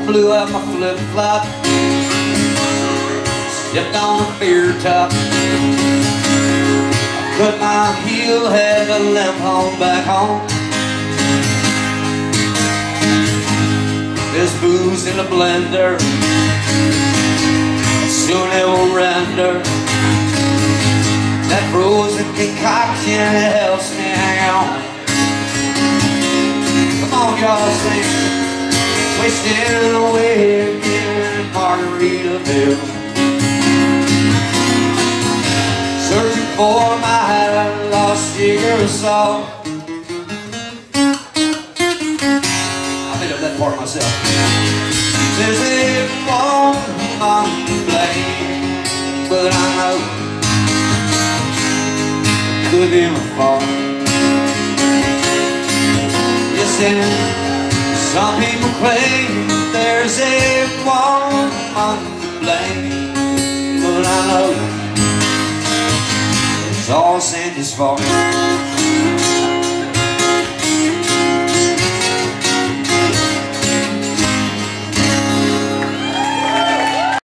blew out my flip-flop, stepped on a beer top. I cut my heel, had to limp home back home. There's booze in the blender, soon it will render. That frozen concoction helps me hang on. Come on, y'all, sing. Wasting away again in Margaritaville, searching for my lost secret song. I made up that part myself. There's a woman to blame, but I know it could be my fault. Yes, and some people claim there's a woman to blame, but I know it's all Sandy's fault.